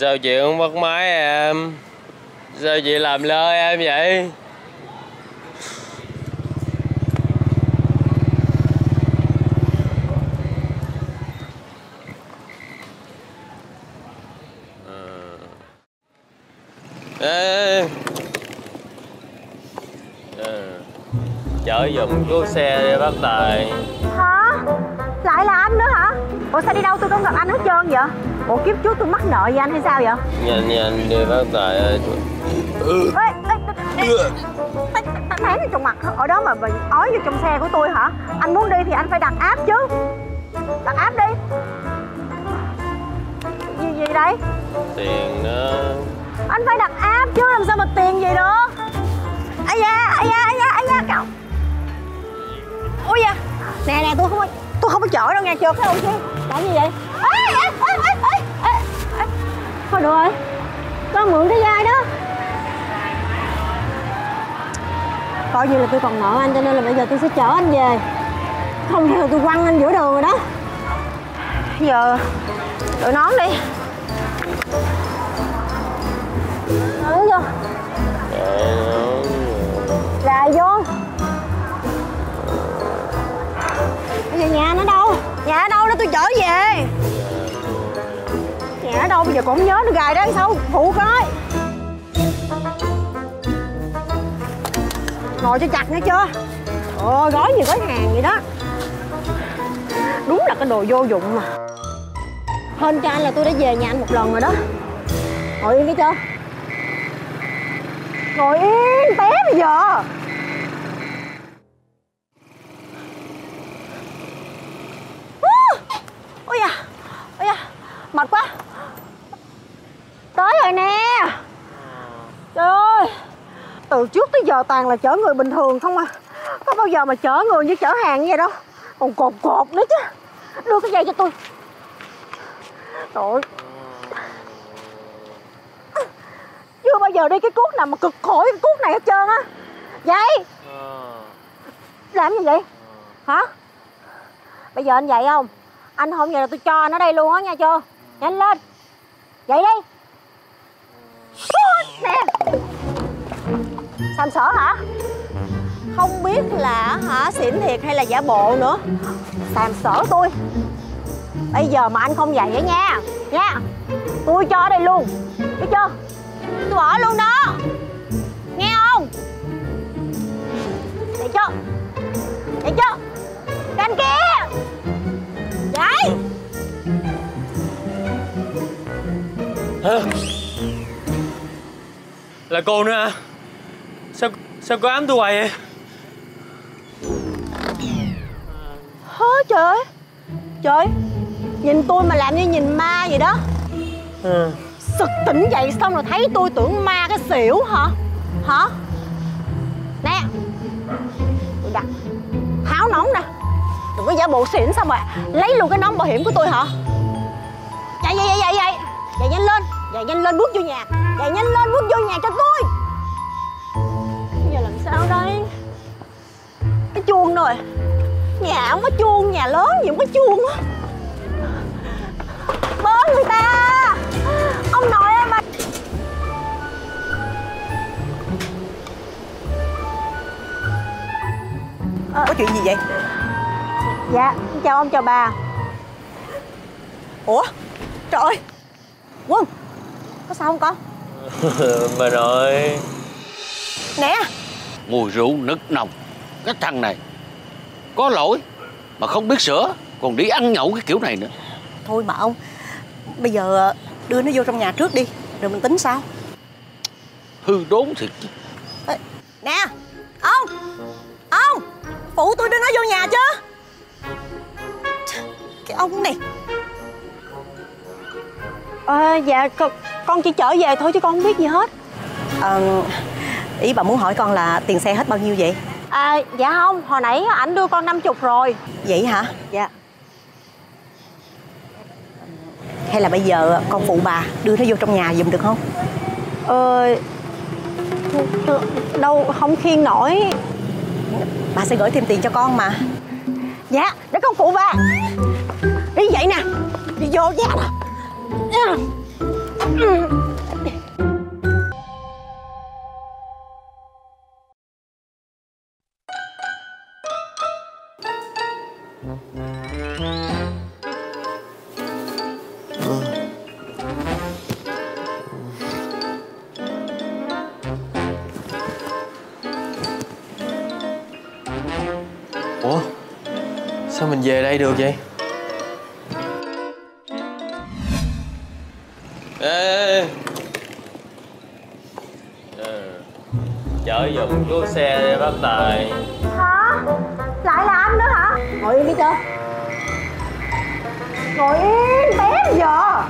Sao chị không bắt máy em? Sao chị làm lơ em vậy? Ê, chở giùm cứu xe đi bác Tài. Hả? Lại là anh nữa hả? Ủa sao đi đâu tôi không gặp anh hết trơn vậy? Ủa kiếp trước tôi mắc nợ với anh hay sao vậy? Nhanh đi bác Tài ơi. Thấy nó trong mặt ở đó mà ói vô trong xe của tôi hả? Anh muốn đi thì anh phải đặt áp chứ. Đặt áp đi. Gì đây? Tiền đó. Anh phải đặt áp chứ làm sao mà tiền gì được. Ây da cậu. Ôi da. Nè tôi không có chở đâu nha, chưa thấy không chứ. Làm gì vậy? Thôi được rồi. Con mượn cái vai đó. Coi như là tôi còn nợ anh cho nên là bây giờ tôi sẽ chở anh về. Không thì tôi quăng anh giữa đường rồi đó. Giờ đội nón đi. Đứng vô. Là vô. Bây giờ nhà nó đâu? Nhà ở đâu đó tôi chở về. Nhà ở đâu bây giờ cũng không nhớ được, gài đó ăn sao phụ coi. Ngồi cho chặt nghe chưa? Ôi gói gì gói hàng vậy đó. Đúng là cái đồ vô dụng mà. Hên cho anh là tôi đã về nhà anh một lần rồi đó. Ngồi yên cái chưa? Ngồi yên té bây giờ. Ôi da, mệt quá. Tới rồi nè. Trời ơi, từ trước tới giờ toàn là chở người bình thường không à. Có bao giờ mà chở người như chở hàng như vậy đâu. Còn cột nữa chứ. Đưa cái dây cho tôi. Trời ơi, chưa bao giờ đi cái cuốc nào mà cực khổ cái cuốc này hết trơn á. Dậy. Làm gì vậy? Hả? Bây giờ anh dậy không? Anh không vậy là tôi cho anh ở đây luôn á nha chưa? Nhanh lên. Dậy đi. Nè. Sàm sỡ hả? Không biết là xỉn thiệt hay là giả bộ nữa. Sàm sỡ tôi. Bây giờ mà anh không dậy á nha. Tôi cho ở đây luôn. Biết chưa? Tôi bỏ luôn đó. Nghe không? Dậy chưa? Dậy chưa? Canh kia. Dậy. Hả? Là cô nữa à? Sao cô ám tôi hoài vậy? Hớ trời. Trời, nhìn tôi mà làm như nhìn ma vậy đó. Sực tỉnh dậy xong rồi thấy tôi tưởng ma cái xỉu hả? Hả? Nè, tôi đặt tháo nón nè. Đừng có giả bộ xỉn xong rồi lấy luôn cái nón bảo hiểm của tôi hả? Dậy nhanh lên bước vô nhà. Dậy nhanh lên bước vô nhà cho tôi. Bây giờ làm sao đây? Cái chuông rồi. Nhà không có chuông, nhà lớn gì không có chuông á. Bớ người ta. Ông nội ơi mà. Có chuyện gì vậy? Dạ, chào ông chào bà. Ủa? Trời ơi, Quân, có sao không con? Bà nội. nè. Mùi rượu nức nồng. Cái thằng này có lỗi mà không biết sửa, còn đi ăn nhậu cái kiểu này nữa. Thôi mà ông, bây giờ đưa nó vô trong nhà trước đi, rồi mình tính sao. Hư đốn thiệt chứ. Nè, ông phụ tôi đưa nó vô nhà chứ. Cái ông này. Dạ con chỉ trở về thôi chứ con không biết gì hết. Ý bà muốn hỏi con là tiền xe hết bao nhiêu vậy? Dạ không, hồi nãy ảnh đưa con 50 rồi. Vậy hả? Dạ. Hay là bây giờ con phụ bà đưa nó vô trong nhà giùm được không? Đâu không khiêng nổi. Bà sẽ gửi thêm tiền cho con mà. Dạ, để con phụ bà. Đi vậy nè. Đi vô nha nè. Ủa, sao mình về đây được vậy? Ê, chở giùm chú xe đi bác Tài. Hả? Lại là anh nữa hả? Ngồi yên đi chưa? Ngồi yên, bé bây giờ.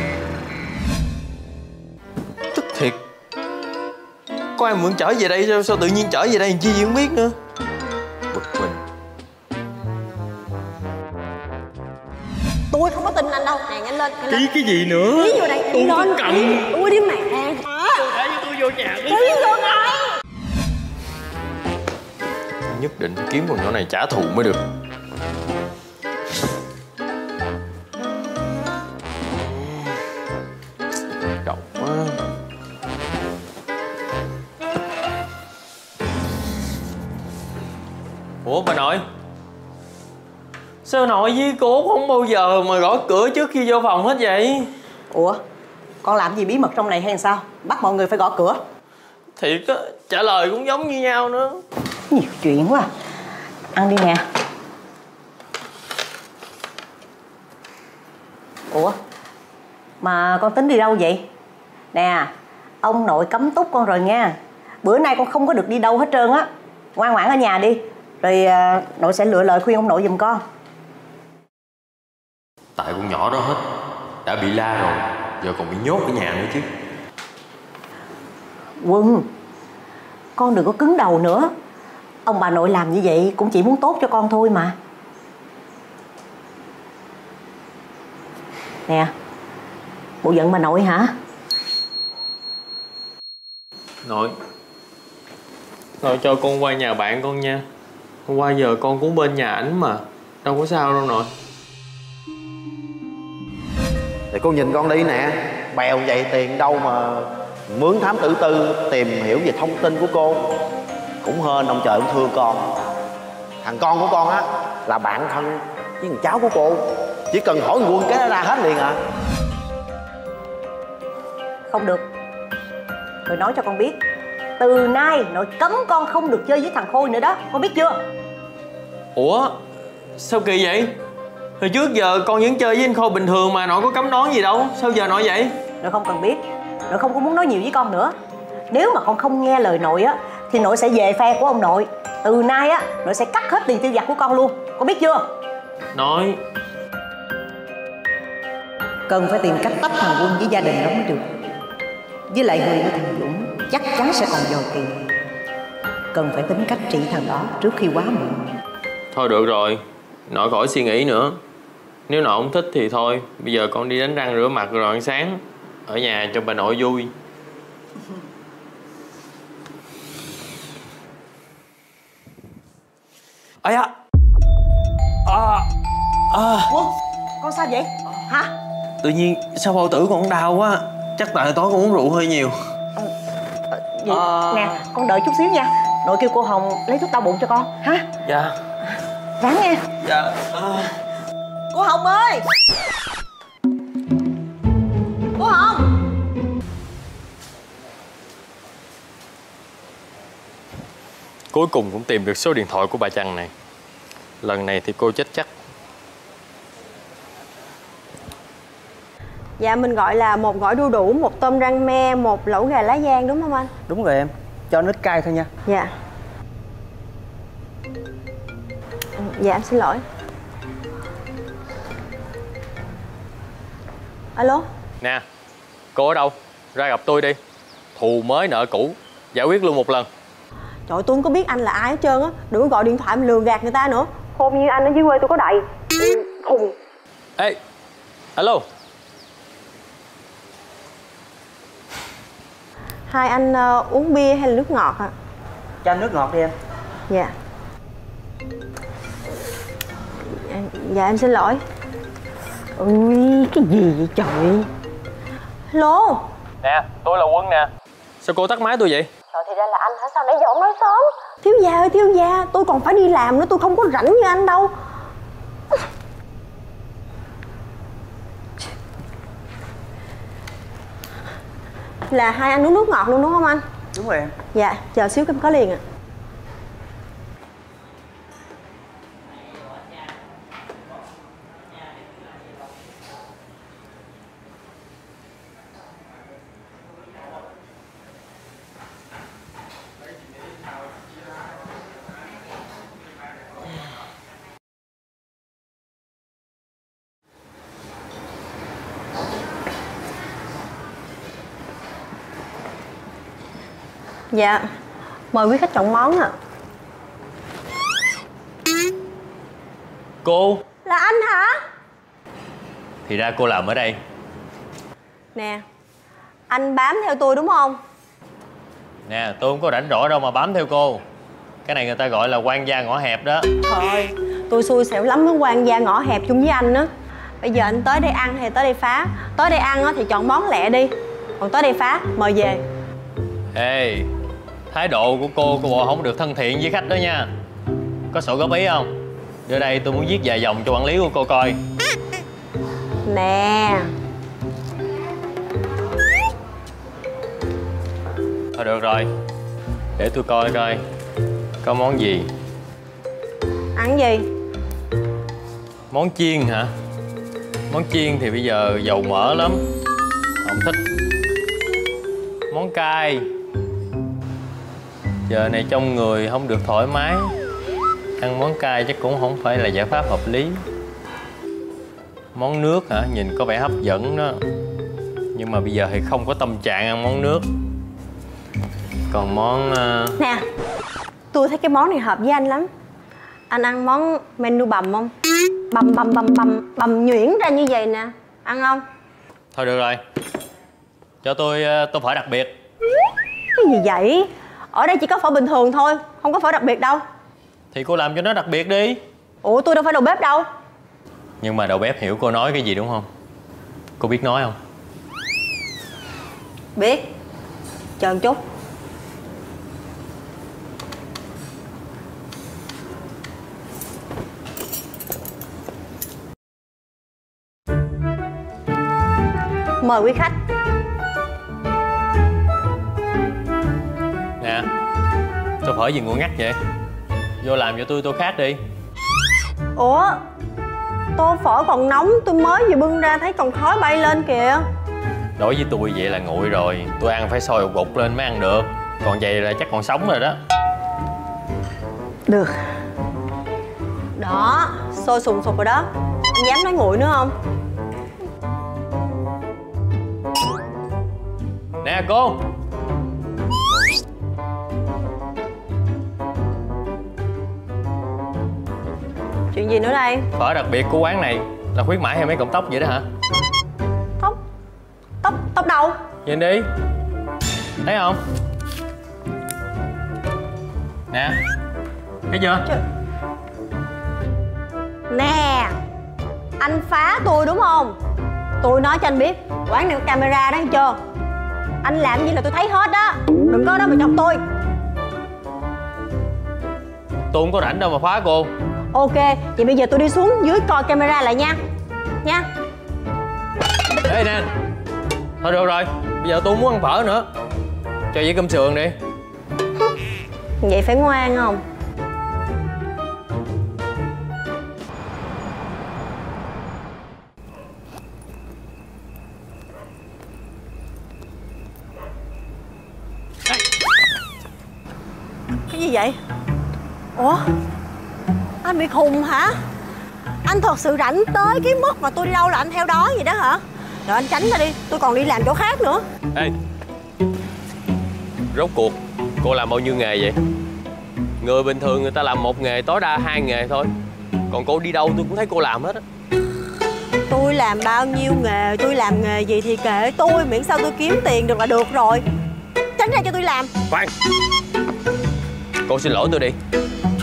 Tức thiệt. Có ai mượn chở về đây sao tự nhiên chở về đây chi gì không biết nữa. Bực mình. Tôi không có tin anh đâu. Nè, nhanh lên, nhanh lên. Ký cái gì nữa? Ký vô đây, tôi lên. không cầm. Tôi đi mẹ. Để cho tôi vô nhà đi. Ký vô ngay. Nhất định phải kiếm con nhỏ này trả thù mới được. Cậu quá. Ủa bà nội, sao nội với cô không bao giờ mà gõ cửa trước khi vô phòng hết vậy? Ủa, con làm gì bí mật trong này hay sao? Bắt mọi người phải gõ cửa. Thiệt á, trả lời cũng giống như nhau nữa. Nhiều chuyện quá. Ăn đi nè. Ủa, mà con tính đi đâu vậy? Nè, ông nội cấm túc con rồi nha. Bữa nay con không có được đi đâu hết trơn á. Ngoan ngoãn ở nhà đi. Rồi nội sẽ lựa lời khuyên ông nội giùm con. Tại con nhỏ đó hết. Đã bị la rồi, giờ còn bị nhốt ở nhà nữa chứ. Quân, con đừng có cứng đầu nữa. Ông bà nội làm như vậy cũng chỉ muốn tốt cho con thôi mà. Nè, bộ giận bà nội hả? Nội cho con qua nhà bạn con nha. Hôm qua giờ con cũng bên nhà ảnh mà. Đâu có sao đâu nội. Thì cô nhìn con đi nè. Bèo vậy tiền đâu mà mướn thám tử tư tìm hiểu về thông tin của cô. Cũng hên ông trời cũng thương con. Thằng con của con á là bạn thân với thằng cháu của cô. Chỉ cần hỏi Quân cái nó ra hết liền à. Không được. Nội nói cho con biết, từ nay nội cấm con không được chơi với thằng Khôi nữa đó. Con biết chưa? Ủa, sao kỳ vậy? Hồi trước giờ con vẫn chơi với anh Khôi bình thường mà, nội có cấm đoán gì đâu. Sao giờ nội vậy? Nội không cần biết. Nội không có muốn nói nhiều với con nữa. Nếu mà con không nghe lời nội á thì nội sẽ về phe của ông nội. Từ nay á nội sẽ cắt hết tiền tiêu vặt của con luôn. Con biết chưa? Nội Cần phải tìm cách tách thằng Quân với gia đình đó mới được. Với lại người của thằng Dũng chắc chắn sẽ còn dòi tiền. Cần phải tính cách trị thằng đó trước khi quá muộn. thôi được rồi, nội khỏi suy nghĩ nữa. Nếu nội không thích thì thôi. Bây giờ con đi đánh răng rửa mặt rồi ăn sáng. Ở nhà cho bà nội vui. Ây da. Ủa, con sao vậy? Hả? Tự nhiên sao bao tử con đau quá. Chắc tại tối con uống rượu hơi nhiều. Vậy, nè, con đợi chút xíu nha. Nội kêu cô Hồng lấy thuốc đau bụng cho con, ha? Dạ. Ráng nha. Dạ. Cô Hồng ơi! Cô Hồng! Cuối cùng cũng tìm được số điện thoại của bà Trần này. Lần này thì cô chết chắc. Dạ mình gọi là một gỏi đu đủ, một tôm rang me, một lẩu gà lá giang đúng không anh? Đúng rồi em, cho nước cay thôi nha. Dạ. Dạ em xin lỗi. Alo. Nè, cô ở đâu? Ra gặp tôi đi. Thù mới nợ cũ, giải quyết luôn một lần. Trời ơi, tôi không có biết anh là ai hết trơn á. Đừng có gọi điện thoại mà lừa gạt người ta nữa. Khôn như anh ở dưới quê tôi có đầy. Khùng. Ê, alo. Hai anh uống bia hay là nước ngọt ạ? Cho nước ngọt đi em. Dạ. Dạ em xin lỗi. Ui, cái gì vậy trời. Lô. Nè, tôi là Quân nè. Sao cô tắt máy tôi vậy? Trời, thì ra là anh hả? Sao nãy giờ ông nói sớm? Thiếu gia ơi, thiếu gia, tôi còn phải đi làm nữa, tôi không có rảnh như anh đâu. Là hai anh uống nước ngọt luôn đúng không anh? Đúng rồi em. Dạ, chờ xíu em có liền ạ. Dạ, mời quý khách chọn món ạ. Cô? Là anh hả? Thì ra cô làm ở đây. Nè, anh bám theo tôi đúng không? Nè, tôi không có rảnh rỗi đâu mà bám theo cô. Cái này người ta gọi là quan gia ngõ hẹp đó. Trời, tôi xui xẻo lắm với quan gia ngõ hẹp chung với anh á. Bây giờ anh tới đây ăn hay tới đây phá? Tới đây ăn thì chọn món lẹ đi. Còn tới đây phá, mời về. Ê, thái độ của cô bộ không được thân thiện với khách đó nha. Có sổ góp ý không? Đưa đây tôi muốn viết vài dòng cho quản lý của cô coi. Nè. Thôi được rồi, để tôi coi coi có món gì. Ăn gì? Món chiên hả? Món chiên thì bây giờ dầu mỡ lắm, không thích. Món cay, giờ này trong người không được thoải mái, ăn món cay chắc cũng không phải là giải pháp hợp lý. Món nước hả? Nhìn có vẻ hấp dẫn đó, nhưng mà bây giờ thì không có tâm trạng ăn món nước. Còn món... Nè, tôi thấy cái món này hợp với anh lắm. Anh ăn món menu bằm không? Bằm nhuyễn ra như vậy nè. Ăn không? Thôi được rồi, cho tôi tô phở đặc biệt. Cái gì vậy? Ở đây chỉ có phở bình thường thôi, không có phở đặc biệt đâu. Thì cô làm cho nó đặc biệt đi. Ủa, tôi đâu phải đầu bếp đâu. Nhưng mà đầu bếp hiểu cô nói cái gì đúng không? Cô biết nói không? Biết. Chờ một chút. Mời quý khách. Nè, tô phở gì nguội ngắt vậy? Vô làm cho tôi tô khác đi. Ủa, tô phở còn nóng, tôi mới vừa bưng ra thấy còn khói bay lên kìa. Đối với tôi vậy là nguội rồi. Tôi ăn phải sôi gục lên mới ăn được. Còn vậy là chắc còn sống rồi đó. Được. Đó, sôi sùng sục rồi đó. Anh dám nói nguội nữa không? Nè cô. Chuyện gì nữa đây? Phở đặc biệt của quán này là khuyến mãi hay mấy cọng tóc vậy đó hả? Tóc đâu? Nhìn đi. Thấy không? Nè, thấy chưa? Nè, anh phá tôi đúng không? Tôi nói cho anh biết, quán này có camera đó, thấy chưa? Anh làm gì là tôi thấy hết đó. Đừng có đó mà chọc tôi. Tôi không có rảnh đâu mà phá cô. Ok, vậy bây giờ tôi đi xuống dưới coi camera lại nha. Nha. Ê nè. Thôi được rồi, bây giờ tôi không muốn ăn phở nữa. Cho dĩa cơm sườn đi. Vậy phải ngoan không? Cái gì vậy? Ủa? Anh bị khùng hả? Anh thật sự rảnh tới cái mức mà tôi đi đâu là anh theo đó vậy đó hả? Rồi anh tránh ra đi, tôi còn đi làm chỗ khác nữa. Ê, rốt cuộc cô làm bao nhiêu nghề vậy? Người bình thường người ta làm một nghề, tối đa 2 nghề thôi. Còn cô đi đâu tôi cũng thấy cô làm hết á. Tôi làm bao nhiêu nghề, tôi làm nghề gì thì kệ tôi, miễn sao tôi kiếm tiền được là được rồi. Tránh ra cho tôi làm. Khoan, cô xin lỗi tôi đi.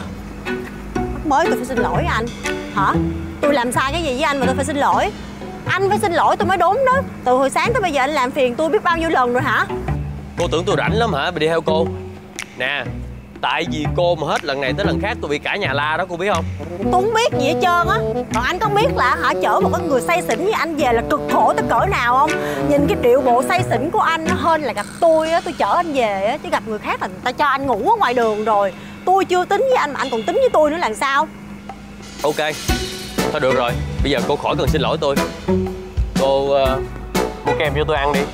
Mới tôi phải xin lỗi anh hả? Tôi làm sai cái gì với anh mà tôi phải xin lỗi? Anh phải xin lỗi tôi mới đúng đó. Từ hồi sáng tới bây giờ anh làm phiền tôi biết bao nhiêu lần rồi hả? Cô tưởng tôi rảnh lắm hả mà đi theo cô? Nè, tại vì cô mà hết lần này tới lần khác tôi bị cả nhà la đó, cô biết không? Tôi không biết gì hết trơn á. Còn anh có biết là chở một con người say xỉn như anh về là cực khổ tới cỡ nào không? Nhìn cái điệu bộ say xỉn của anh nó hơn là gặp tôi á, tôi chở anh về á, chứ gặp người khác là người ta cho anh ngủ ở ngoài đường rồi. Tôi chưa tính với anh mà anh còn tính với tôi nữa là sao? Ok, thôi được rồi, bây giờ cô khỏi cần xin lỗi tôi. Cô mua kem cho tôi ăn đi.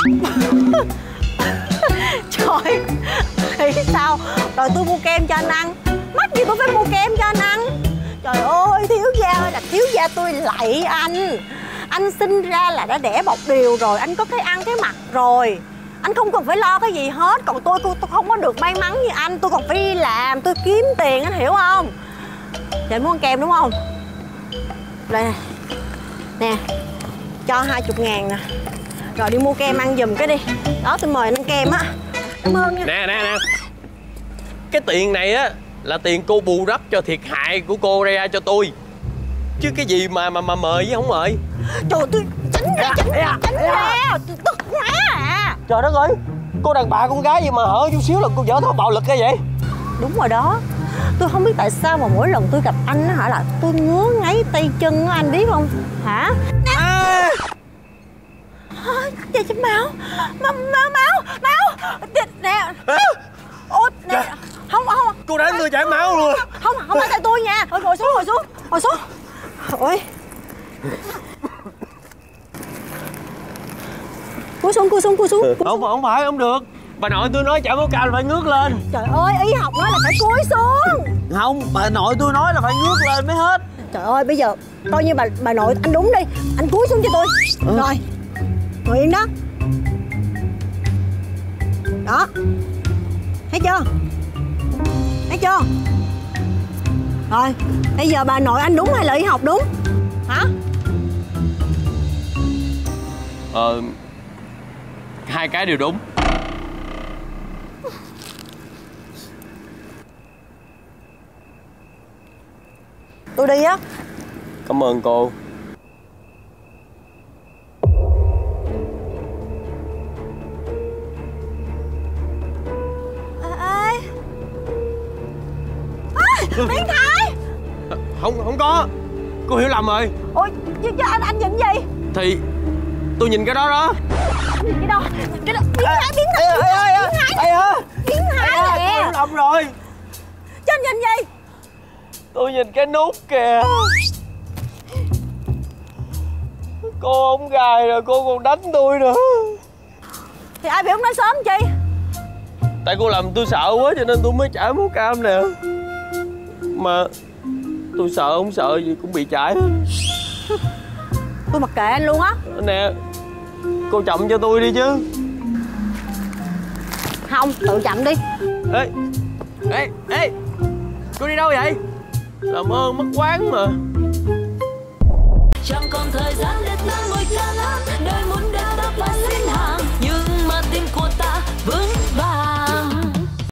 Trời, nghĩ sao rồi tôi mua kem cho anh ăn? Mắc gì tôi phải mua kem cho anh ăn? Trời ơi, thiếu gia ơi là thiếu gia, tôi lạy anh. Anh sinh ra là đã đẻ bọc điều rồi, anh có cái ăn cái mặc rồi. Anh không cần phải lo cái gì hết. Còn tôi không có được may mắn như anh. Tôi còn phải đi làm, tôi kiếm tiền, anh hiểu không? Vậy muốn ăn kem đúng không? Đây nè. Nè, cho 20.000 nè. Rồi đi mua kem ăn giùm cái đi. Đó, tôi mời anh ăn kem á. Cảm ơn nha. Nè, cái tiền này á là tiền cô bù đắp cho thiệt hại của cô ra cho tôi. Chứ cái gì mà mời với không mời. Trời ơi, tôi tránh ra. Tôi tức quá à. Trời đất ơi, cô đàn bà con gái gì mà hở chút xíu là cô dở thói bạo lực cái vậy? Đúng rồi đó. Tôi không biết tại sao mà mỗi lần tôi gặp anh á là tôi ngứa ngáy tay chân á, anh biết không? Hả? Vậy chứ máu nè. Ôi nè. Không. Cô đánh tôi chảy máu luôn. Không phải tại tôi nha. Thôi ngồi xuống. Ôi. Cúi xuống. Không phải, không được. Bà nội tôi nói chảy máu cao là phải ngước lên. Trời ơi, y học nói là phải cúi xuống. Không, bà nội tôi nói là phải ngước lên mới hết. Trời ơi, bây giờ coi như bà nội anh đúng đi. Anh cúi xuống cho tôi. Rồi, ngồi yên đó. Đó. Thấy chưa? Rồi, bây giờ bà nội anh đúng hay là y học đúng? Hả? Hai cái đều đúng. Tôi đi á. Cảm ơn cô. Biến thái. Không có. Cô hiểu lầm rồi. Ôi, chứ anh nhìn gì? Thì tôi nhìn cái đó. Cái đó biến thái nè. Tôi hiểu lầm rồi. Chứ anh nhìn gì? Tôi nhìn cái nút kìa. Cô ống gài rồi cô còn đánh tôi nữa. Thì ai biểu không nói sớm chi? Tại cô làm tôi sợ quá cho nên tôi mới chảy máu cam nè. Mà tôi sợ không sợ gì cũng bị chảy hết. Tôi mặc kệ anh luôn á. Nè, cô chậm cho tôi đi chứ. Không, tự chậm đi. Ê, cô đi đâu vậy? Làm ơn mất quán mà. Chẳng còn thời gian để ta